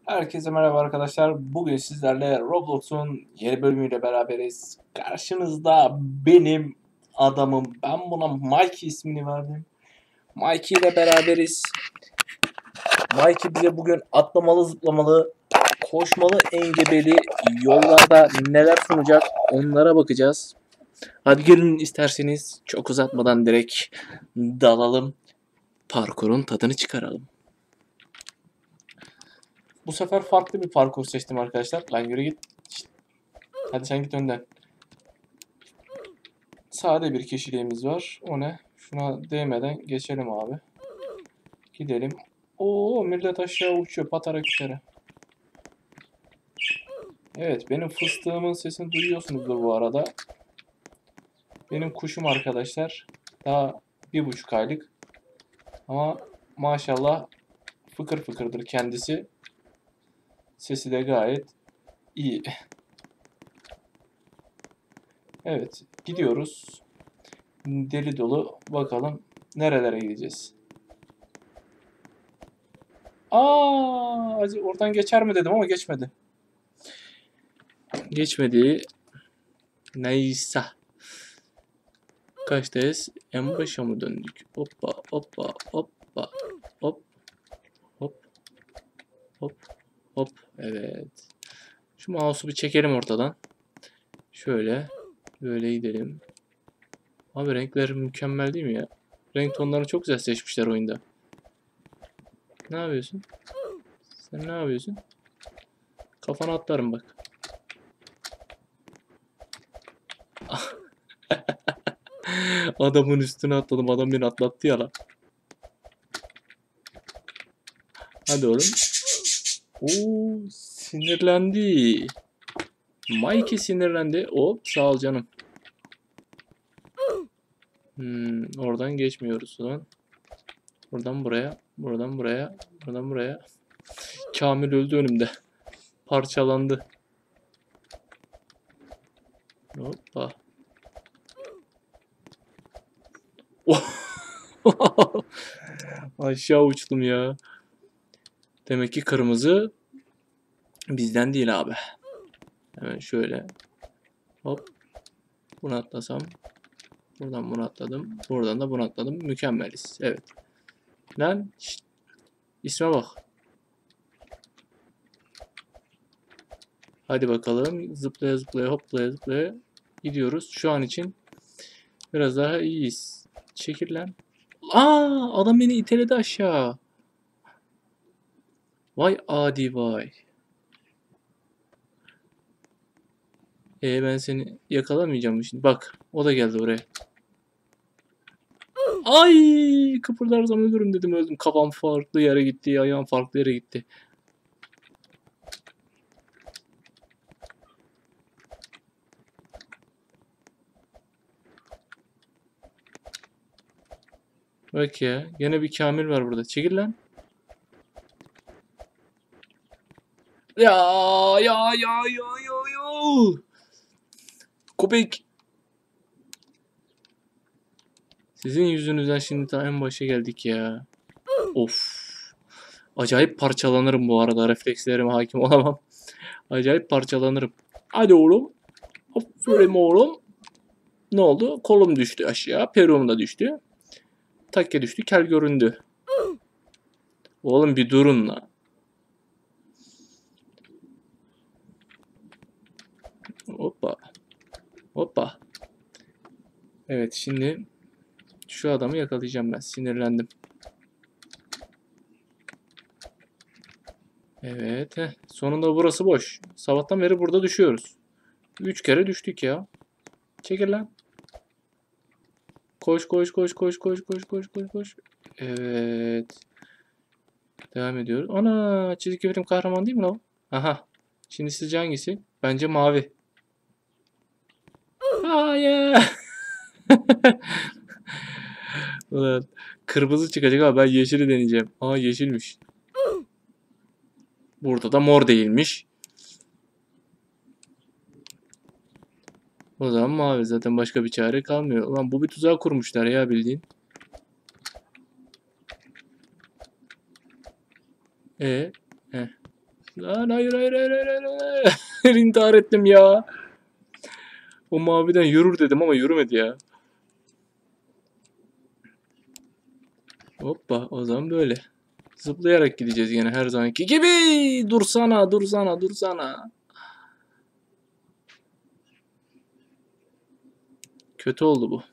Herkese merhaba arkadaşlar. Bugün sizlerle Roblox'un yeni bölümüyle beraberiz. Karşınızda benim adamım. Ben buna Mikey ismini verdim. Mikey ile beraberiz. Mikey bize bugün atlamalı, zıplamalı, koşmalı, engebeli yollarda neler sunacak onlara bakacağız. Hadi gelin isterseniz çok uzatmadan direkt dalalım. Parkurun tadını çıkaralım. Bu sefer farklı bir parkur seçtim arkadaşlar. Lan yürü git. Şişt. Hadi sen git önden. Sade bir kişiliğimiz var. O ne? Şuna değmeden geçelim abi. Gidelim. Oo, millet aşağı uçuyor patarak yukarı. Evet, benim fıstığımın sesini duyuyorsunuzdur bu arada. Benim kuşum arkadaşlar. Daha 1,5 aylık. Ama maşallah fıkır fıkırdır kendisi. Sesi de gayet iyi. Evet, gidiyoruz. Deli dolu. Bakalım nerelere gideceğiz. Oradan geçer mi dedim ama geçmedi. Geçmedi. Neyse. Kaçtayız? En başa mı döndük? Hoppa hoppa hoppa hop hop hop hop. Evet. Şu mouse'u bir çekelim ortadan. Şöyle. Böyle gidelim. Abi renkler mükemmel değil mi ya? Renk tonlarını çok güzel seçmişler oyunda. Ne yapıyorsun? Sen ne yapıyorsun? Kafana atlarım bak. Adamın üstüne atladım. Adam beni atlattı ya lan. Hadi oğlum. Oo, sinirlendi. Mikey sinirlendi. Hop sağ ol canım. Oradan geçmiyoruz lan. Buradan buraya. Buradan buraya. Buradan buraya. Kamil öldü önümde. Parçalandı. Hoppa. Aşağı uçtum ya. Demek ki kırmızı bizden değil abi. Hemen şöyle. Hop. Bunu atlasam. Buradan bunu atladım. Buradan da bunu atladım. Mükemmeliz. Evet. Lan. Şşt. İsme bak. Hadi bakalım. Zıplaya zıplaya hoplaya zıplaya gidiyoruz. Şu an için biraz daha iyiyiz. Çekil lan. Adam beni iteledi aşağı. Vay adi vay. Ben seni yakalamayacağım şimdi. Bak o da geldi oraya. Ay kıpırdarsam ölürüm dedim öldüm. Kafam farklı yere gitti. Ayağım farklı yere gitti. Bak ya. Gene bir Kamil var burada. Çekil lan. Ya ya ya ya ya ya. Köpek. Sizin yüzünüzden şimdi ta en başa geldik ya. Of. Acayip parçalanırım bu arada. Reflekslerime hakim olamam. Acayip parçalanırım. Hadi oğlum. Aferin oğlum. Ne oldu? Kolum düştü aşağı. Peruğum da düştü. Takke düştü. Kel göründü. Oğlum bir durun la. Hoppa. Hoppa. Evet şimdi şu adamı yakalayacağım ben. Sinirlendim. Evet. Sonunda burası boş. Sabahtan beri burada düşüyoruz. 3 kere düştük ya. Çekil lan. Koş koş koş koş koş koş koş koş koş. Evet. Devam ediyoruz. Ana çizgi film kahraman değil mi lan? Aha. Şimdi sizce hangisi? Bence mavi. Hayır. Ulan, kırmızı çıkacak ama ben yeşili deneyeceğim. Aa yeşilmiş. Burada da mor değilmiş. O zaman mavi zaten başka bir çare kalmıyor. Ulan bu bir tuzak kurmuşlar ya bildiğin. E, Lan hayır hayır hayır hayır hayır. Hayır. İntihar ettim ya. O maviden yürür dedim ama yürümedi ya. Hoppa, o zaman böyle. Zıplayarak gideceğiz yine her zamanki gibi. Dursana dursana dursana. Kötü oldu bu.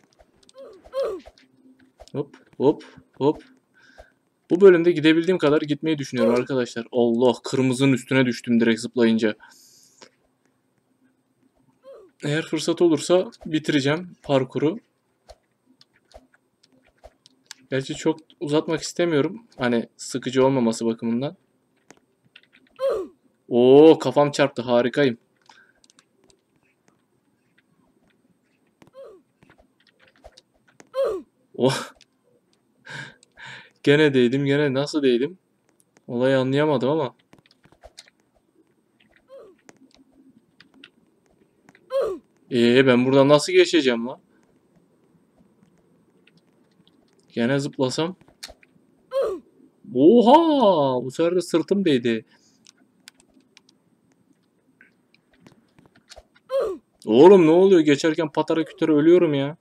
Hop hop hop. Bu bölümde gidebildiğim kadar gitmeyi düşünüyorum arkadaşlar. Allah, kırmızının üstüne düştüm direkt zıplayınca. Eğer fırsat olursa bitireceğim parkuru. Gerçi çok uzatmak istemiyorum. Hani sıkıcı olmaması bakımından. Oo, kafam çarptı, harikayım. Oh. Gene değdim, gene nasıl değdim? Olayı anlayamadım ama. Ben buradan nasıl geçeceğim lan? Gene zıplasam. Oha! Bu sefer de sırtım değdi. Oğlum ne oluyor? Geçerken patara kütere ölüyorum ya.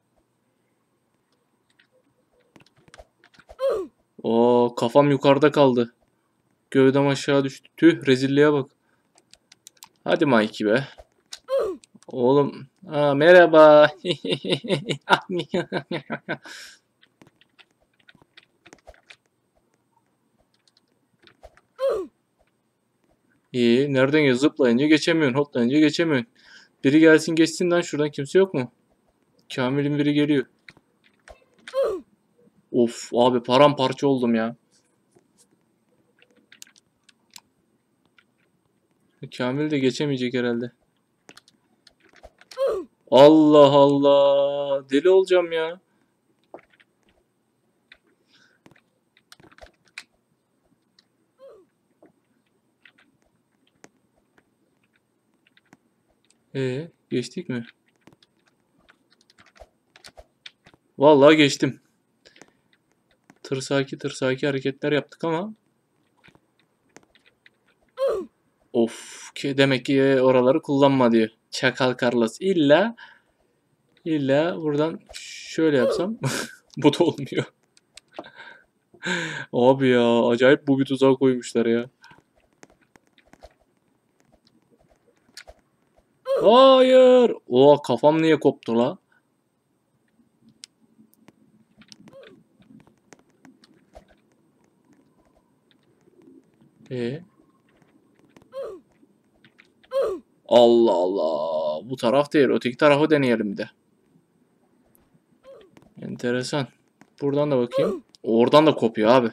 Oo, kafam yukarıda kaldı. Gövdem aşağı düştü. Tüh, rezilliğe bak. Hadi Mikey be. Oğlum. Aa, merhaba. İyi. Nereden ya? Zıplayınca geçemiyorsun. Hoplayınca geçemiyorsun. Biri gelsin geçsin lan şuradan, kimse yok mu? Kamil'in biri geliyor. Of abi, paramparça oldum ya. Kamil de geçemeyecek herhalde. Allah Allah. Deli olacağım ya. Geçtik mi? Vallahi geçtim. Tırsaki tırsaki hareketler yaptık ama. Of, demek ki oraları kullanma diyor. Çakal Carlos. İlla buradan şöyle yapsam bu da olmuyor. Abi ya, acayip bu bir tuzak koymuşlar ya. Hayır. O kafam niye koptu la? E Allah Allah. Bu taraf değil. Öteki tarafı deneyelim bir de. Enteresan. Buradan da bakayım. Oradan da kopuyor abi.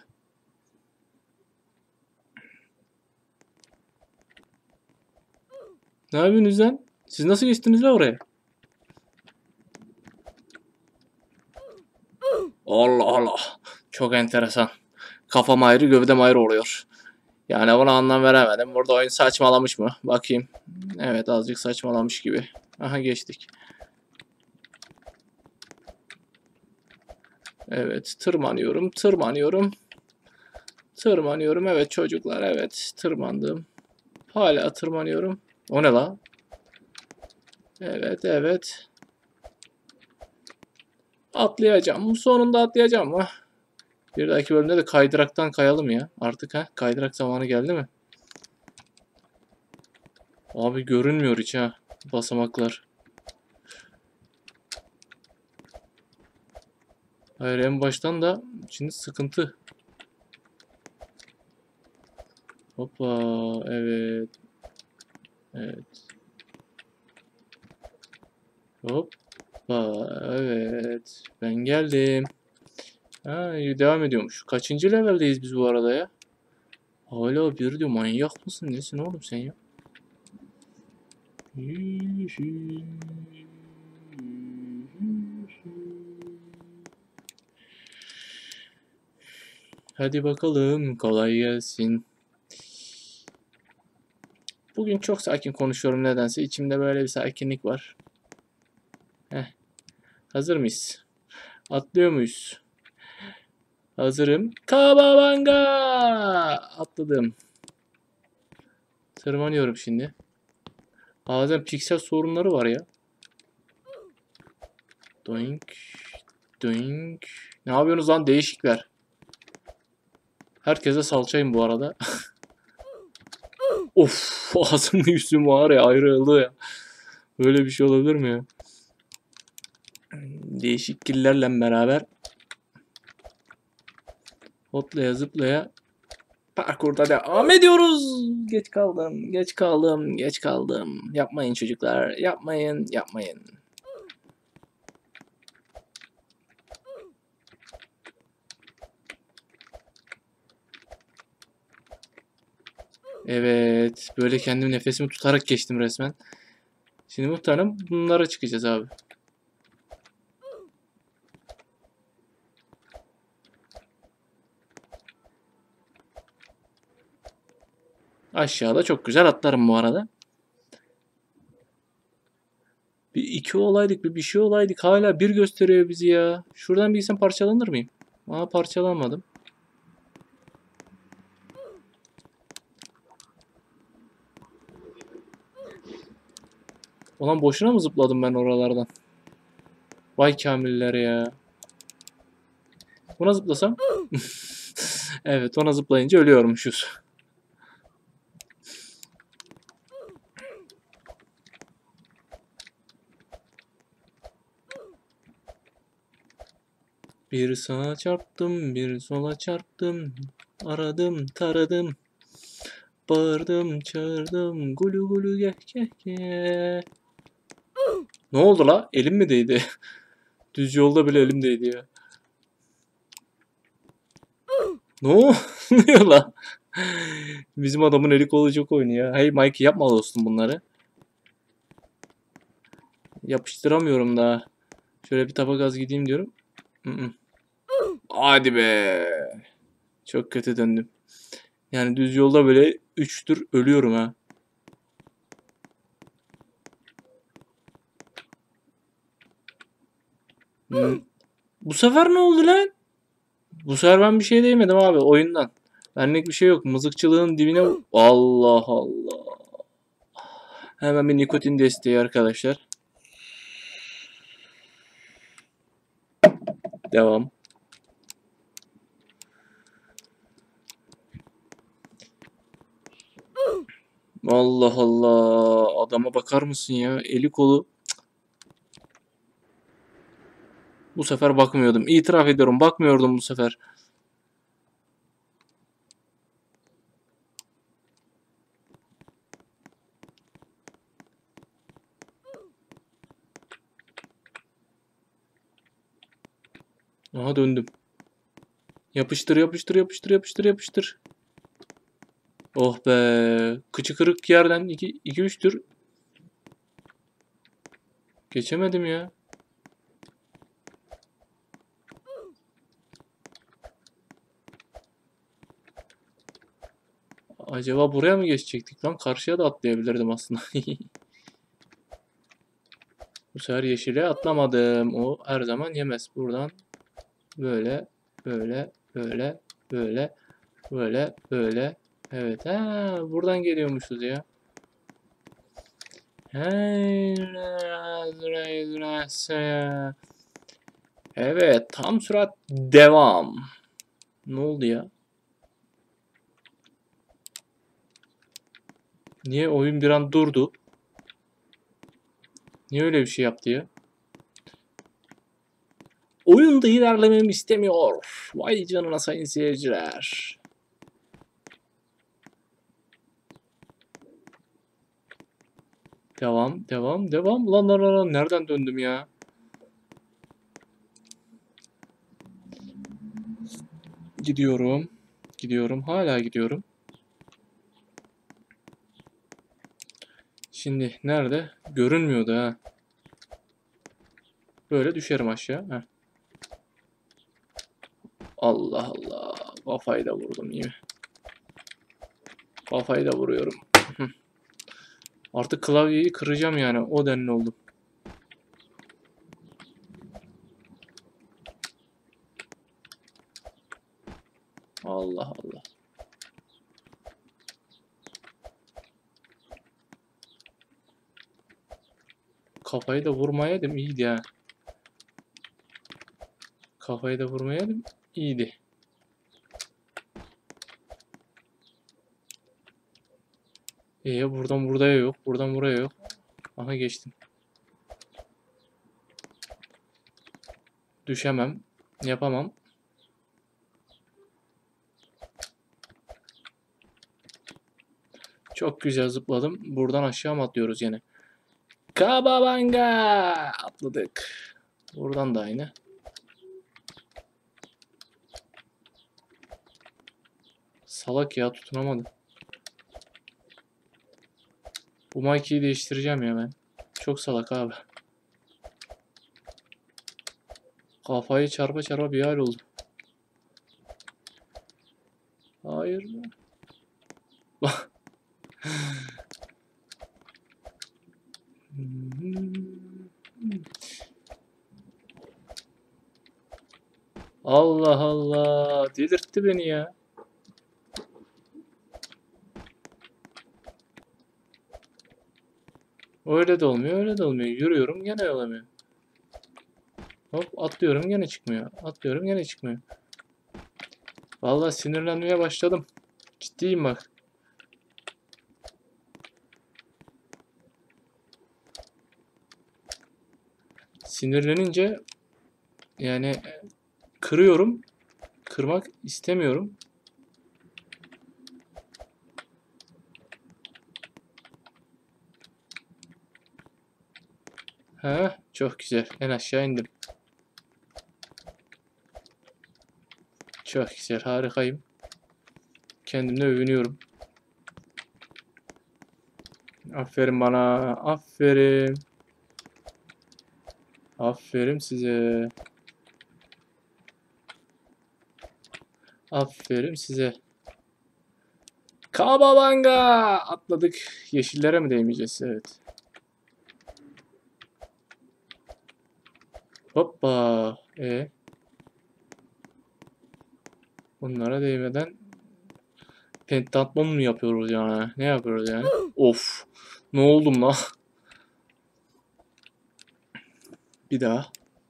Ne yapıyorsunuz lan? Siz nasıl geçtiniz la oraya? Allah Allah. Çok enteresan. Kafam ayrı, gövdem ayrı oluyor. Yani buna anlam veremedim. Burada oyun saçmalamış mı? Bakayım. Evet, azıcık saçmalamış gibi. Aha, geçtik. Evet, tırmanıyorum, tırmanıyorum. Tırmanıyorum, evet çocuklar, evet tırmandım. Hala tırmanıyorum. O ne la? Evet, evet. Atlayacağım. Sonunda atlayacağım mı? Bir dahaki bölümde de kaydıraktan kayalım ya. Artık ha. Kaydırak zamanı geldi mi? Abi görünmüyor hiç ha. Basamaklar. Hayır, en baştan da şimdi sıkıntı. Hoppa. Evet. Evet. Hoppa. Evet. Ben geldim. Ha, iyi, devam ediyormuş. Kaçıncı leveldeyiz biz bu arada ya? Hala bir diyor, manyak mısın? Nesin oğlum sen ya? Hadi bakalım, kolay gelsin. Bugün çok sakin konuşuyorum nedense. İçimde böyle bir sakinlik var. Heh. Hazır mıyız? Atlıyor muyuz? Hazırım. Kababanga! Atladım. Tırmanıyorum şimdi. Bazen piksel sorunları var ya. Doink. Doink. Ne yapıyorsunuz lan değişikler? Herkese salçayım bu arada. Of, ağzım yüzüm var ya, ayrıldı ya. Böyle bir şey olabilir mi ya? Değişik killerle beraber hoplaya zıplaya parkurda devam ediyoruz. Geç kaldım, geç kaldım, geç kaldım. Yapmayın çocuklar, yapmayın, yapmayın. Evet, böyle kendim nefesimi tutarak geçtim resmen. Şimdi muhtemelen bunlara çıkacağız abi. Aşağıda çok güzel atlarım bu arada. Bir iki olaydık, bir şey olaydık. Hala bir gösteriyor bizi ya. Şuradan bir gitsem parçalanır mıyım? Aa, parçalanmadım. Ulan boşuna mı zıpladım ben oralardan? Vay kamiller ya. Buna zıplasam? Evet, ona zıplayınca ölüyormuşuz. Bir sağa çarptım, bir sola çarptım. Aradım, taradım. Bağırdım, çağırdım. Gulu gulu geh geh geh. Ne oldu la? Elim mi değdi? Düz yolda bile elim değdi ya. Ne oluyor la? Bizim adamın eli kolu çok oynuyor. Hey Mike, yapma dostum bunları. Yapıştıramıyorum daha. Şöyle bir tapa gaz gideyim diyorum. Hadi be. Çok kötü döndüm. Yani düz yolda böyle 3 tur ölüyorum ha. Bu sefer ne oldu lan? Bu sefer ben bir şey değmedim abi oyundan. Benlik bir şey yok. Mızıkçılığın dibine... Allah Allah. Hemen bir nikotin desteği arkadaşlar. Devam. Allah Allah. Adama bakar mısın ya? Eli kolu. Bu sefer bakmıyordum. İtiraf ediyorum. Bakmıyordum bu sefer. Aha, döndüm. Yapıştır, yapıştır, yapıştır, yapıştır, yapıştır. Oh be. Kıçı kırık yerden 2-3 tür geçemedim ya. Acaba buraya mı geçecektik lan? Karşıya da atlayabilirdim aslında. Bu sefer yeşile atlamadım. O her zaman yemez. Buradan böyle, böyle, böyle, böyle, böyle, böyle. Evet, ha, buradan geliyormuşuz ya. Evet, tam sürat devam. Ne oldu ya? Niye oyun bir an durdu? Niye öyle bir şey yaptı ya? Oyunda ilerlememi istemiyor. Vay canına sayın seyirciler. Devam, devam, devam. Lan lan lan, nereden döndüm ya? Gidiyorum. Gidiyorum. Hala gidiyorum. Şimdi nerede? Görünmüyordu ha. Böyle düşerim aşağı. Heh. Allah Allah. Kafayı da vurdum iyi mi? Kafayı da vuruyorum. Artık klavyeyi kıracağım yani. O denli oldum. Allah Allah. Kafayı da vurmayaydım iyiydi ya. Kafayı da vurmayaydım iyiydi. Buradan buraya yok. Buradan buraya yok. Aha geçtim. Düşemem. Yapamam. Çok güzel zıpladım. Buradan aşağı mı atlıyoruz yine? Kababanga! Atladık. Buradan da aynı. Salak ya, tutunamadım. Bu Mikey'yi değiştireceğim ya ben. Çok salak abi. Kafayı çarpa çarpa bir hal oldu. Hayır. Allah Allah. Delirtti beni ya. Öyle de olmuyor, öyle de olmuyor. Yürüyorum gene olamıyor. Hop atlıyorum gene çıkmıyor. Atlıyorum gene çıkmıyor. Vallahi sinirlenmeye başladım. Ciddiyim bak. Sinirlenince yani kırıyorum. Kırmak istemiyorum. Ha, çok güzel. En aşağı indim. Çok güzel, harikayım. Kendimle övünüyorum. Aferin bana. Aferin. Aferin size. Aferin size. Kababanga! Atladık. Yeşillere mi değmeyeceğiz? Evet. Hoppa. Bunlara değmeden pentathlon mu yapıyoruz yani? Ne yapıyoruz yani? Of. Ne oldum la? Bir daha.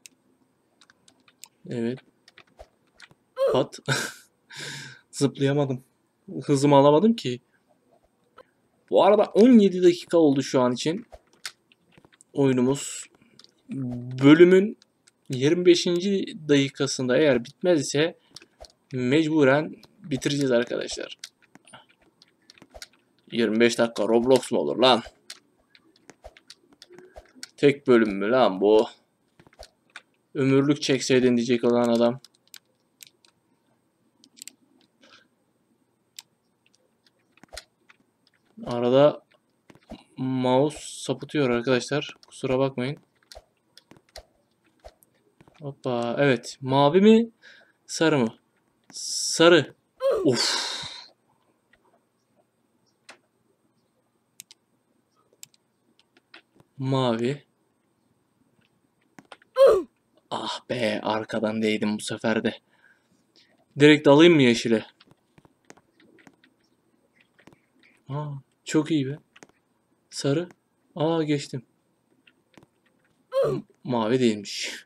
Evet. Pat. Zıplayamadım. Hızımı alamadım ki. Bu arada 17 dakika oldu şu an için. Oyunumuz. Bölümün 25. dakikasında eğer bitmez ise mecburen bitireceğiz arkadaşlar. 25 dakika Roblox mu olur lan? Tek bölüm mü lan bu? Ömürlük çekseydin diyecek olan adam. Arada mouse sapıtıyor arkadaşlar. Kusura bakmayın. Hoppa. Evet. Mavi mi? Sarı mı? Sarı. Of. Mavi. Ah be. Arkadan değdim bu sefer de. Direkt alayım mı yeşile? Aa, çok iyi be. Sarı. Aa geçtim. Mavi değilmiş.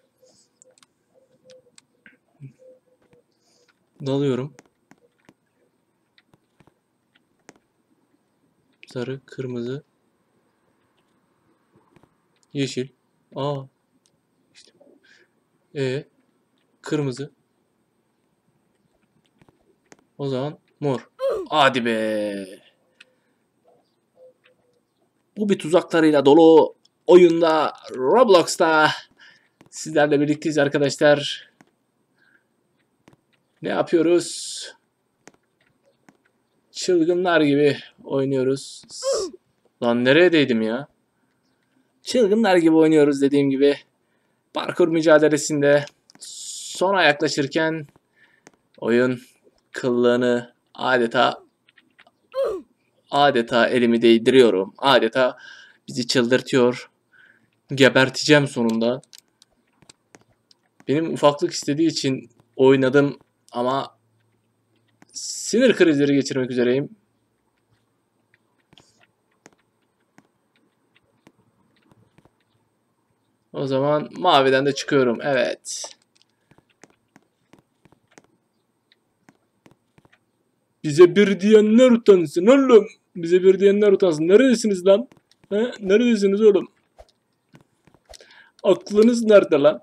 Dalıyorum. Sarı, kırmızı, yeşil. Aa. İşte. Kırmızı. O zaman mor. Hadi be. Bu bir tuzaklarıyla dolu oyunda Roblox'ta sizlerle birlikteyiz arkadaşlar. Ne yapıyoruz? Çılgınlar gibi oynuyoruz. Lan nereye değdim ya? Çılgınlar gibi oynuyoruz dediğim gibi. Parkur mücadelesinde sona yaklaşırken oyun kıllığını adeta elimi değdiriyorum. Adeta bizi çıldırtıyor. Geberteceğim sonunda. Benim ufaklık istediği için oynadım ama sinir krizleri geçirmek üzereyim. O zaman maviden de çıkıyorum. Evet. Bize bir diyenler utansın oğlum. Bize bir diyenler utansın. Neredesiniz lan? He? Neredesiniz oğlum? Aklınız nerede lan?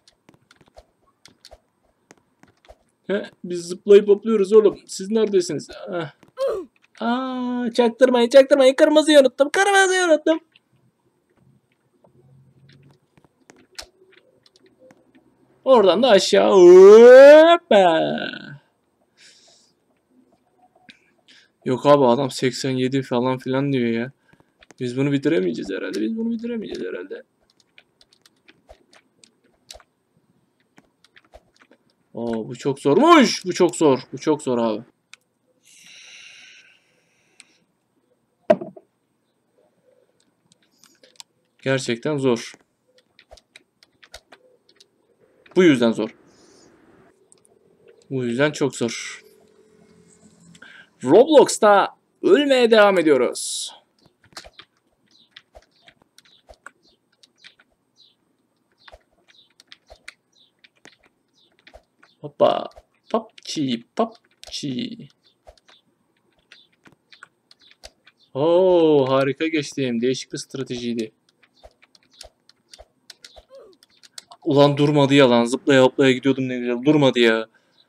He? Biz zıplayıp hopluyoruz oğlum. Siz neredesiniz? Ah. Aa, çaktırmayın çaktırmayın. Kırmızıyı unuttum. Kırmızıyı unuttum. Oradan da aşağı. Hoppa. Yok abi adam 87 falan filan diyor ya. Biz bunu bitiremeyeceğiz herhalde. Biz bunu bitiremeyeceğiz herhalde. Oo, bu çok zormuş. Bu çok zor. Bu çok zor abi. Gerçekten zor. Bu yüzden zor. Bu yüzden çok zor. Roblox'ta ölmeye devam ediyoruz. Hoppa. PUBG, PUBG. Oo, harika geçtim. Değişik bir stratejiydi. Ulan durmadı ya lan. Zıplaya hoplaya gidiyordum ne güzel. Durmadı ya.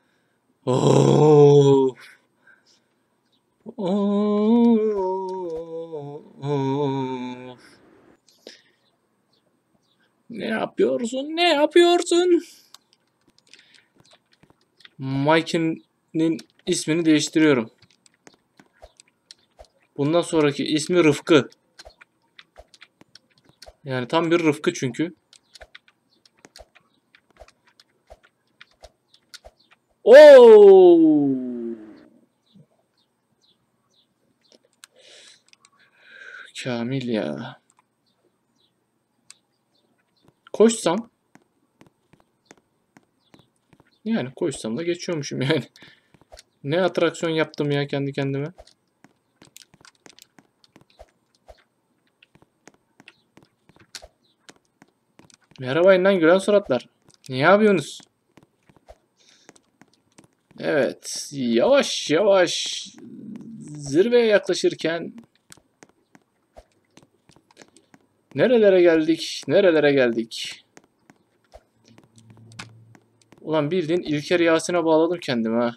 Oo. Oo. Ne yapıyorsun? Ne yapıyorsun? Mike'nin ismini değiştiriyorum. Bundan sonraki ismi Rıfkı. Yani tam bir Rıfkı çünkü. Oo! Kamil ya. Koşsam. Yani koşsam da geçiyormuşum yani. Ne atraksiyon yaptım ya kendi kendime. Merhaba yeniden gülen suratlar. Ne yapıyorsunuz? Evet. Yavaş yavaş zirveye yaklaşırken nerelere geldik? Nerelere geldik? Ulan bildiğin İlker Yasin'e bağladım kendimi ha.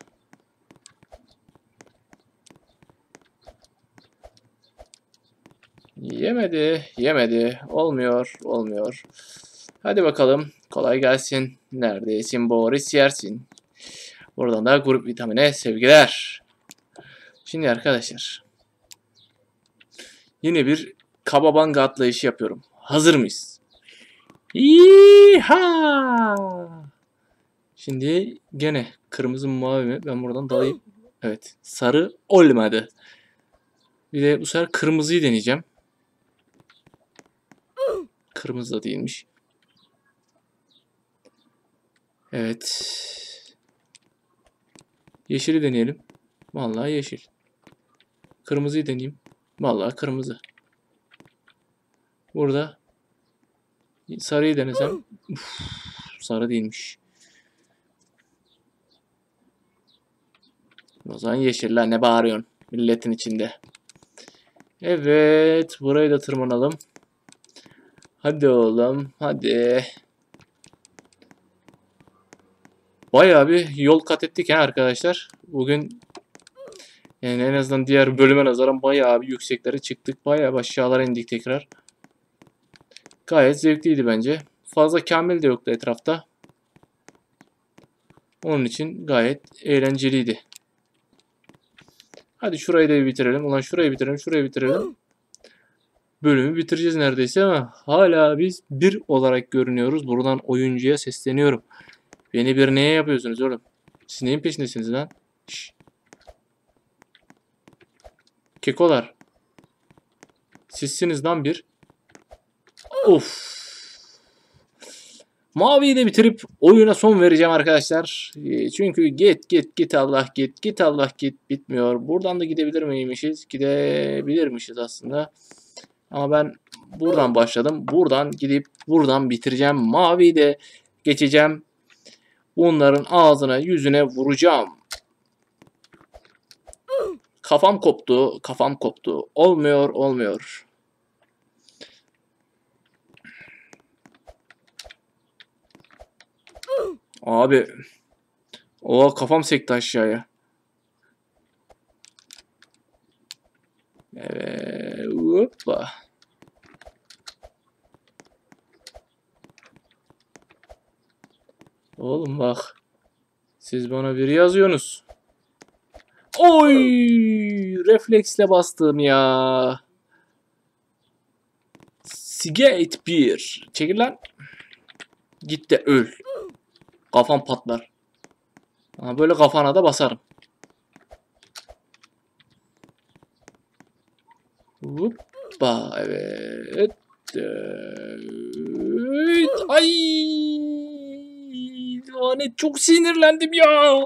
Yemedi, yemedi. Olmuyor, olmuyor. Hadi bakalım. Kolay gelsin. Neredesin Boris yersin. Buradan da grup vitamine sevgiler. Şimdi arkadaşlar. Yine bir kababanga atlayışı yapıyorum. Hazır mıyız? İha! Şimdi gene kırmızı mı mavi mi? Ben buradan dalayım. Evet. Sarı olmadı. Bir de bu sefer kırmızıyı deneyeceğim. Kırmızı da değilmiş. Evet. Yeşili deneyelim. Vallahi yeşil. Kırmızıyı deneyeyim. Vallahi kırmızı. Burada sarıyı denesem. Uf, sarı değilmiş. O zaman yeşil lan ne bağırıyorsun milletin içinde. Evet. Burayı da tırmanalım. Hadi oğlum. Hadi. Bayağı bir yol kat ettik ha arkadaşlar. Bugün yani en azından diğer bölüme nazaran bayağı bir yükseklere çıktık. Bayağı bir aşağılara indik tekrar. Gayet zevkliydi bence. Fazla Kamil de yoktu etrafta. Onun için gayet eğlenceliydi. Hadi şurayı da bitirelim. Ulan şurayı bitirelim, şurayı bitirelim. Bölümü bitireceğiz neredeyse ama hala biz bir olarak görünüyoruz. Buradan oyuncuya sesleniyorum. Beni bir neye yapıyorsunuz oğlum? Siz neyin peşindesiniz lan? Şşş. Kekolar. Sizsiniz lan bir. Of. Maviyi de bitirip oyuna son vereceğim arkadaşlar. Çünkü git Allah git Allah git bitmiyor. Buradan da gidebilir miymişiz? Gidebilirmişiz aslında. Ama ben buradan başladım. Buradan gidip buradan bitireceğim. Maviyi de geçeceğim. Bunların ağzına yüzüne vuracağım. Kafam koptu. Kafam koptu. Olmuyor, olmuyor. Abi. O kafam sekti aşağıya. Evet. Hoppa. Oğlum bak. Siz bana biri yazıyorsunuz. Oy! Refleksle bastım ya. Skate 1. Çekil lan. Git de öl. Kafam patlar. Ha, böyle kafana da basarım. Hoppa. Evet. Evet. Ay! Lanet, çok sinirlendim ya.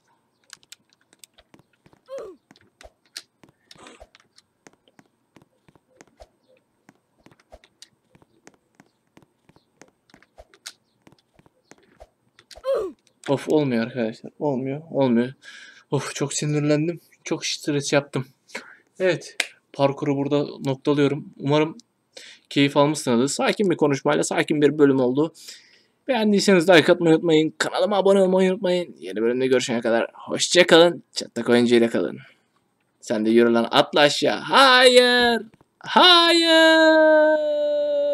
Of, olmuyor arkadaşlar. Olmuyor. Olmuyor. Of, çok sinirlendim. Çok stres yaptım. Evet. Parkuru burada noktalıyorum. Umarım keyif almışsınızdır. Sakin bir konuşmayla sakin bir bölüm oldu. Beğendiyseniz like atmayı unutmayın. Kanalıma abone olmayı unutmayın. Yeni bölümde görüşene kadar hoşça kalın. Çatlak oyuncu ile kalın. Sen de yürü lan, atla aşağı. Hayır. Hayır.